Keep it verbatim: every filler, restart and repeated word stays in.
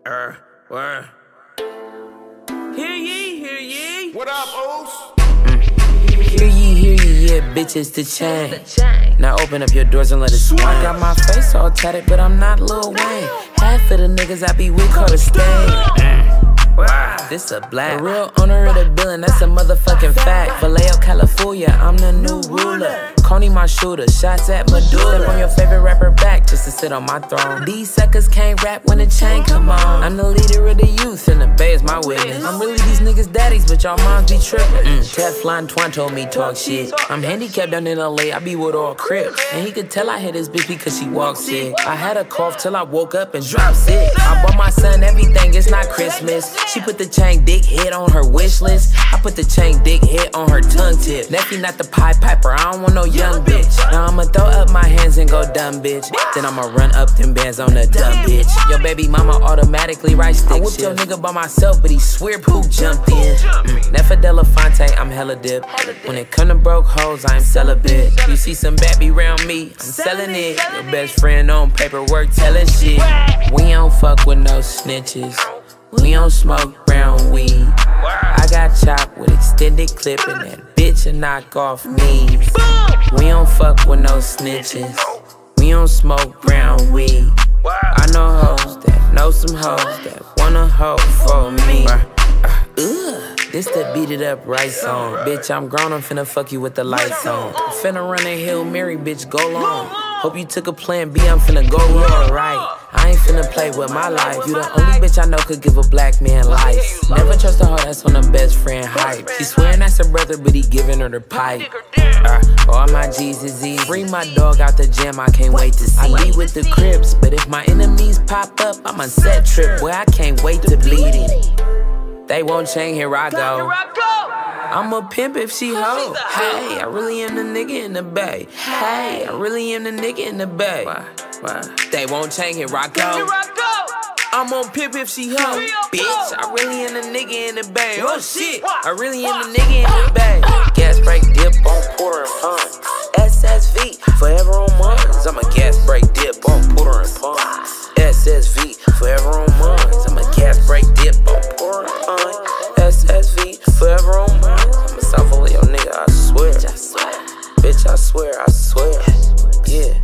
Er, where? HereYee, HereYee. What up, Oos? HereYee, HereYee, yeah, bitch, it's the chain. Now open up your doors and let it swing. I got my face all tatted, but I'm not Lil Wayne. Half of the niggas I be with call a stain. Wow, this a black. The real owner of the building, that's a motherfucking fact. Vallejo, California, I'm the new ruler. Coney my shooter, shots at Medulla. Step on your favorite rapper back just to sit on my throne. These suckers can't rap when the chain come on. I'm the leader of the youth and the bay is my witness. I'm really these niggas daddies, but y'all moms be trippin'. Mm. Teflon Twan told me talk shit. I'm handicapped down in L A, I be with all crips. And he could tell I hit this bitch because she walks sick. I had a cough till I woke up and dropped sick. I bought my son everything, it's not Christmas. She put the chain dick hit on her wish list. I put the chain dick hit on her tongue tip. Neffy not the Pied Piper, I don't want no young bitch. Now I'ma throw up my hands and go dumb bitch. Then I'ma run up them bands on the dumb bitch. Your baby mama automatically write stick. I whooped your nigga by myself, but he swear poop jumped in. mm. Nef The Pharaoh, I'm hella dip. When it come to broke hoes, I'm celibate. You see some baby round me, I'm selling it. Your best friend on paperwork telling shit. We don't fuck with no snitches. We don't smoke brown weed. I got chopped with extended clip and that bitch a knock off me. We don't fuck with no snitches. We don't smoke brown weed. I know hoes that know some hoes that wanna hoe for me. Ugh, this the beat it up right song. Bitch, I'm grown, I'm finna fuck you with the lights on. I'm finna run a Hail Mary, bitch, go long. Hope you took a plan B, I'm finna go wrong, right? I ain't finna play with my life. You the only bitch I know could give a black man life. Never trust a hoe that's on a best friend hype. She swearing that's her brother, but he giving her the pipe. Uh, all my G's is easy. Bring my dog out the gym, I can't wait to see. I lead with the Crips, but if my enemies pop up, I'm a set trip. Boy, I can't wait to bleed it. They won't change, here I go. I'm a pimp if she hoe. Hey, I really am the nigga in the bay. Hey, I really am the nigga in the bay. Why? Why? They won't change, here I go. I'm on pimp if she hoe. Bitch, I really am the nigga in the bay. Oh shit, I really am the nigga in the bay. Gas brake dip on Porter and Pond. S S V, forever on mines. I'm a gas brake dip on Porter and Pond. S S V, forever on mines. I'm a gas brake dip on Porter and Pond. S S V, forever on mines. I'm a South Vallejo nigga, I swear. Bitch, I swear, I swear. Yeah.